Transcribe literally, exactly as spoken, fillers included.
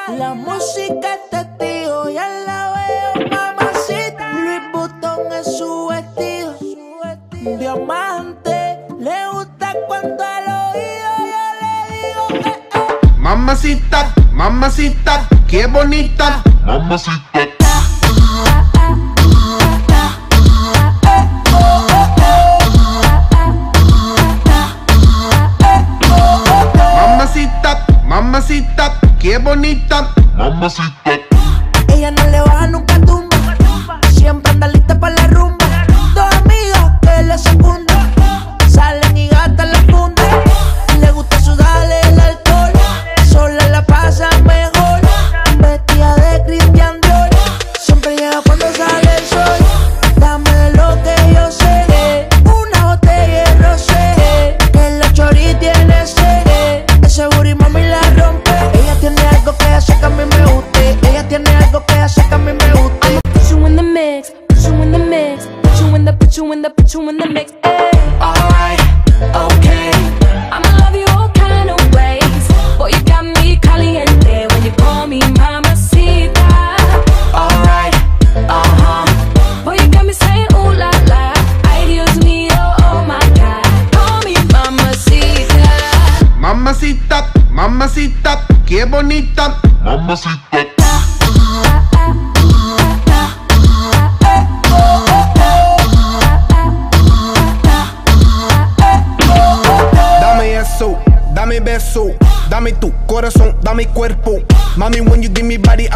La música es testigo, ya la veo, mamacita. Louis Vuitton es su vestido, diamante. Le gusta cuando al oído yo le digo eh, eh. Mamacita, mamacita, qué bonita. Mamacita. Mamacita, mamacita, qué bonita. Mamacita. Ella no le baja nunca tumba, siempre anda lista para la rumba. Dos amigas que le secundan, salen y gastan la funda. Le gusta sudarle el alcohol, sola la pasa mejor. Vestida de Christian Dior, siempre llega cuando sale el sol. Dame de lo que yo sé, una botella de rosé, que la chori tiene sed. Ese booty mami la rompe. Ella tiene algo que hace que a mí me guste. Ella tiene algo que hace que a mí me guste. I'ma put you in the mix, put you in the mix, put you in the, put you in the, put you in the mix. Ay. Alright, okay. I'ma love you all kind of ways. Boy, you got me caliente when you call me mamacita. Alright, uh-huh. Boy, you got me saying ooh la la. Ay, Dios mío, oh my God. Call me mamacita. Mamacita, mamacita, qué bonita. Mamacita. Dame eso, dame beso, dame tu corazón, dame cuerpo. Mami, when you give me body,